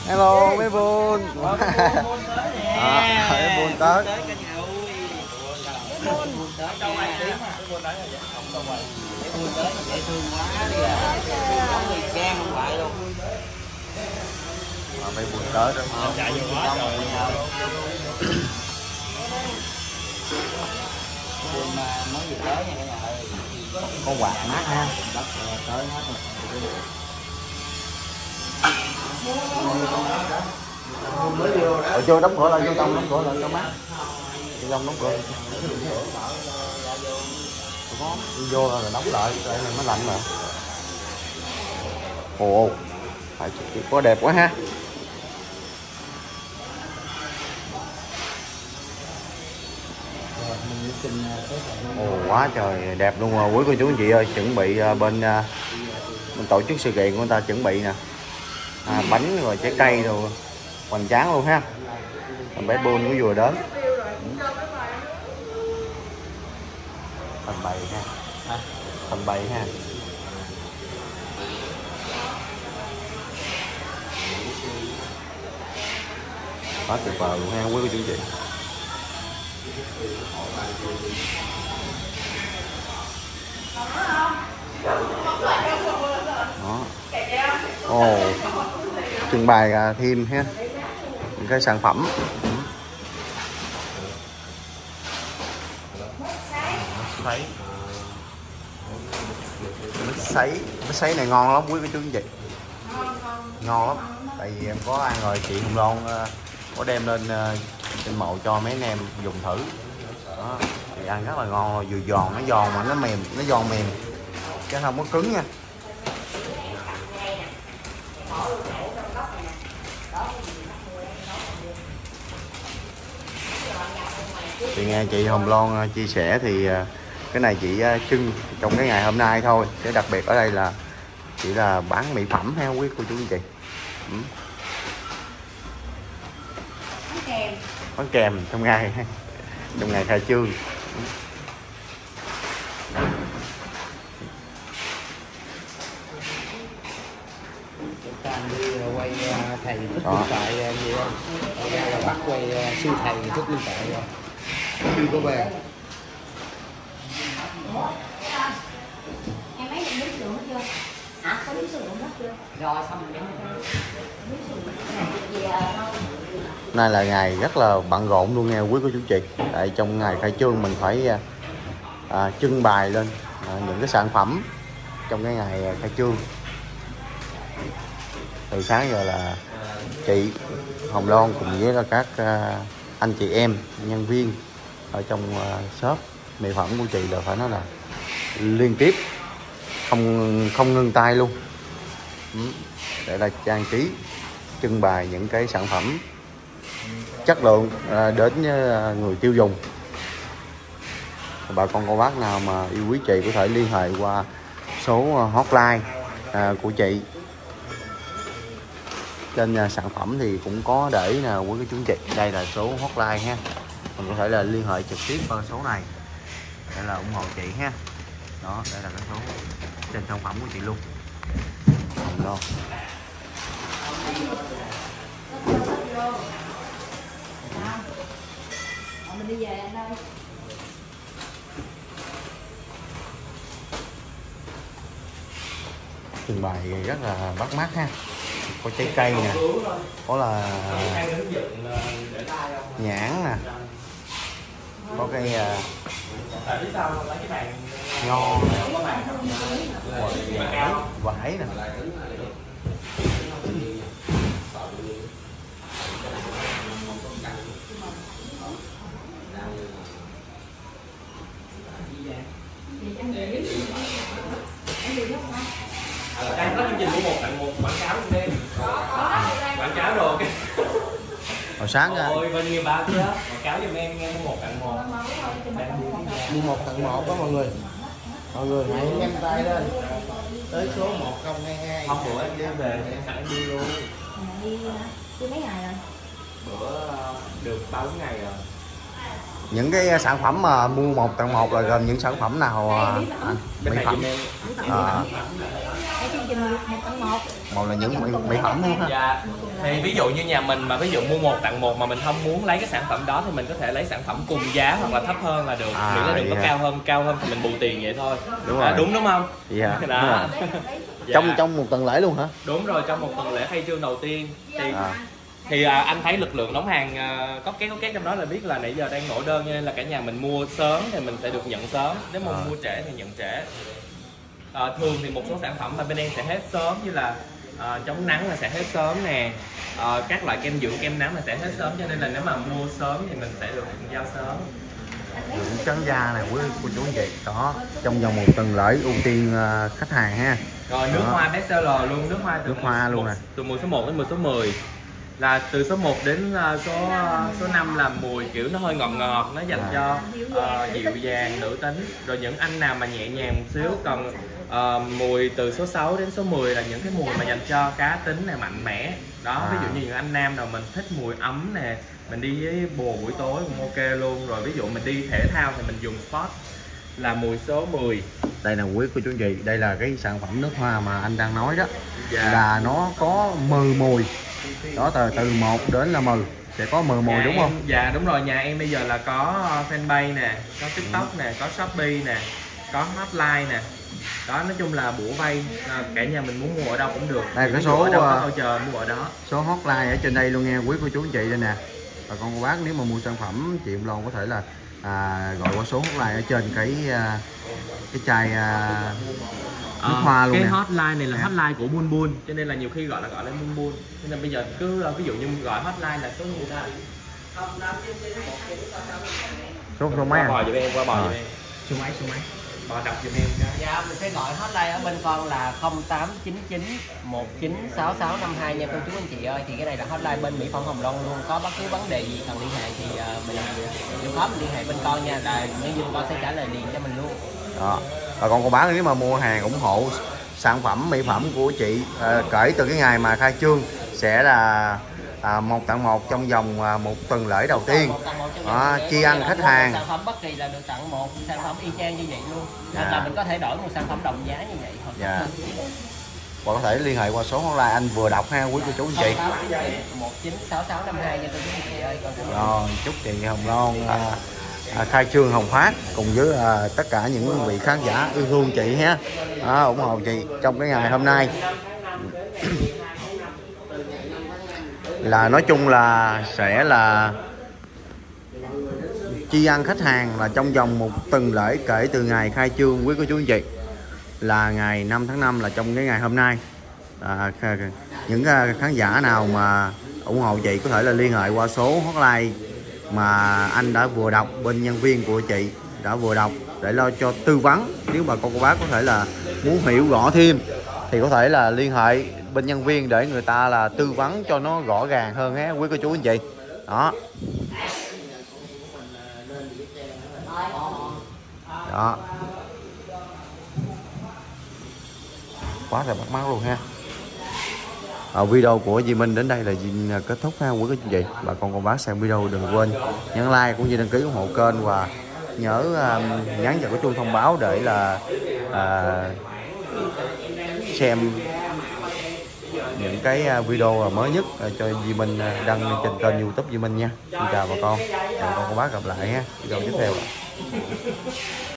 Hello mấy bôn. Mấy bôn tới. Dễ thương quá đi à. Giống người trang không phải luôn. Mấy bôn tới đó. Chạy vô quá trời luôn. Mới vừa tới nha cả nhà ơi. Có quạt mát ha. Đất tới hết rồi. Ở vô đóng cửa lại, vô trong đóng cửa lại cho mát. Vô trong đóng cửa. Đi vô rồi đóng lại, đây này nó lạnh mà. Ồ, phải có đẹp quá ha. Ồ, quá trời đẹp luôn rồi quý cô chú anh chị ơi. Chuẩn bị bên tổ chức sự kiện của người ta chuẩn bị nè, bánh rồi trái cây rồi hoành tráng luôn ha. Bé Bôn của vừa đến tầm bày ha, tầm bày ha. Quá tuyệt vời luôn ha quý cô chú anh chị. Đó. Ồ, trưng bày thêm ha những cái sản phẩm. Mít sấy này ngon lắm quý cô chú anh chị, ngon lắm. Tại vì em có ăn rồi, chị Hồng Loan có đem lên trên mộ cho mấy anh em dùng thử. Đó, thì ăn rất là ngon rồi, vừa giòn, nó giòn mà nó mềm, nó giòn mềm chứ không có cứng nha. Thì nghe chị Hồng Loan chia sẻ thì cái này chị trưng trong cái ngày hôm nay thôi. Cái đặc biệt ở đây là chỉ là bán mỹ phẩm ha quý cô chú anh chị. Bán kèm trong ngày khai trương. Đi quay thầy Thích Minh Tại gì không? Ra là bắt quay siêu thầy Thích Minh Tại rồi. Chưa có về. Em mấy định bún sườn chưa? Hả? Có bún sườn hết chưa? Rồi xong rồi bún sườn. Nay là ngày rất là bận rộn luôn nha quý cô chú chị. Tại trong ngày khai trương mình phải trưng bày lên những cái sản phẩm trong cái ngày khai trương. Từ sáng giờ là chị Hồng Loan cùng với là các anh chị em nhân viên ở trong shop mỹ phẩm của chị là phải nói là liên tiếp không ngưng tay luôn để là trang trí trưng bày những cái sản phẩm chất lượng đến người tiêu dùng. Bà con cô bác nào mà yêu quý chị có thể liên hệ qua số hotline của chị. Trên sản phẩm thì cũng có để nè quý cái chú chị. Đây là số hotline ha. Mình có thể là liên hệ trực tiếp qua số này để là ủng hộ chị ha. Đó, đây là cái số trên sản phẩm của chị luôn. Hồng Loan. Mình đi về anh ơi. Trưng bày rất là bắt mắt ha. Có trái cây nè, có là nhãn nè, có cái nho, vải nè. Đang có chương trình mua 1 tặng 1 quảng cáo luôn đêm. Quảng cáo rồi cái. Hồi sáng ra. Ôi bao nhiêu bao chứ đó. Quảng cáo giùm em nghe mua 1 tặng 1. Mua 1 tặng 1 đó mọi người. Mọi người hãy nhanh tay lên. Tới số 1022. Hôm bữa em đi về em sẵn em đi luôn. Đi chưa mấy ngày rồi. Bữa được 3-4 ngày rồi. Những cái sản phẩm mà mua 1 tặng 1 là gồm những sản phẩm nào anh? Bên Mỹ này phẩm. giùm em. Cái chương gì mà 1 tặng 1? Một là những mỹ phẩm luôn ha. Dạ. Thì ví dụ như nhà mình mà ví dụ mua 1 tặng 1 mà mình không muốn lấy cái sản phẩm đó thì mình có thể lấy sản phẩm cùng giá hoặc là thấp hơn là được. Miễn là đừng có cao hơn thì mình bù tiền vậy thôi. Đúng rồi. Đúng không? Dạ. Đó. Dạ. Trong một tuần lễ luôn hả? Đúng rồi, trong một tuần lễ khai trương đầu tiên thì anh thấy lực lượng đóng hàng có két trong đó là biết là nãy giờ đang nổ đơn, cho nên là cả nhà mình mua sớm thì mình sẽ được nhận sớm, nếu mà mua trễ thì nhận trễ. Thường thì một số sản phẩm mà bên em sẽ hết sớm, như là chống nắng là sẽ hết sớm nè, các loại kem dưỡng kem nắng là sẽ hết sớm, cho nên là nếu mà mua sớm thì mình sẽ được giao sớm. Dưỡng trắng da này của chú anh chị đó, trong vòng một tuần lễ ưu tiên khách hàng ha. Rồi nước hoa best seller luôn, nước hoa luôn nè, từ mùi số 1 đến mùi số 10, là từ số 1 đến số 5 là mùi kiểu nó hơi ngọt, nó dành cho dịu dàng nữ tính. Rồi những anh nào mà nhẹ nhàng một xíu, còn mùi từ số 6 đến số 10 là những cái mùi mà dành cho cá tính này, mạnh mẽ đó. Ví dụ như những anh nam nào mình thích mùi ấm nè, mình đi với bồ buổi tối cũng ok luôn. Rồi ví dụ mình đi thể thao thì mình dùng Sport là mùi số 10. Đây là quý cô chú anh chị, đây là cái sản phẩm nước hoa mà anh đang nói đó. Dạ. Là nó có 10 mùi đó, từ 1 đến là 10 sẽ có 10 mùi đúng không? Dạ đúng rồi, nhà em bây giờ là có fanpage nè, có TikTok nè, có Shopee nè, có hotline nè. Đó, nói chung là bủa vây, cả nhà mình muốn mua ở đâu cũng được. Đây cái số ở đâu có voucher mua ở đó. Số hotline ở trên đây luôn nha quý cô chú anh chị đây nè. Và con cô bác nếu mà mua sản phẩm chị Em Loan có thể là gọi qua số hotline ở trên cái chai nước hoa luôn cái nè. hotline này là hotline của Bulbul, cho nên là nhiều khi gọi lên Bulbul, cho nên bây giờ cứ ví dụ như gọi hotline là số gì ta? Số mấy Bò giùm em, qua bò giùm em. Số máy Bò đọc giùm em cái. Dạ mình sẽ gọi hotline ở bên con là 0899 196652 nha cô chú anh chị ơi. Thì cái này là hotline bên Mỹ Phẩm Hồng Loan luôn, có bất cứ vấn đề gì cần liên hệ thì mình chịu khó mình liên hệ bên con nha, là nhân viên con sẽ trả lời liền cho mình luôn đó. Và còn cô bác nếu mà mua hàng ủng hộ sản phẩm mỹ phẩm của chị kể từ cái ngày mà khai trương sẽ là 1 tặng 1 trong vòng 1 tuần lễ đầu tiên. Tri ân khách hàng. Sản phẩm bất kỳ là được tặng một sản phẩm y chang như vậy luôn. Hoặc là mình có thể đổi một sản phẩm đồng giá như vậy. Dạ. Và có thể liên hệ qua số hotline anh vừa đọc ha quý cô chú anh chị. 196652 nha cô chú anh chị ơi. Rồi chúc chị Hồng Loan khai trương hồng phát cùng với tất cả những vị khán giả yêu thương chị ha, ủng hộ chị trong cái ngày hôm nay. Là nói chung là sẽ là tri ân khách hàng là trong vòng 1 tuần lễ kể từ ngày khai trương quý cô chú anh chị, là ngày 5 tháng 5 là trong cái ngày hôm nay. Những khán giả nào mà ủng hộ chị có thể là liên hệ qua số hotline mà anh đã vừa đọc, bên nhân viên của chị đã vừa đọc để lo cho tư vấn. Nếu mà cô bác có thể là muốn hiểu rõ thêm thì có thể là liên hệ bên nhân viên để người ta là tư vấn cho nó rõ ràng hơn ha quý cô chú anh chị. Đó. Đó. Quá là bắt mắt luôn ha. Video của Duy Minh đến đây là kết thúc ha quý cô chú anh chị. Bà con cô bác xem video đừng quên nhấn like cũng như đăng ký ủng hộ kênh, và nhớ nhấn vào cái chuông thông báo để là xem những cái video mới nhất cho Duy Minh đăng trên kênh YouTube Duy Minh nha. Xin chào bà con, hẹn con cô bác gặp lại ha video tiếp theo.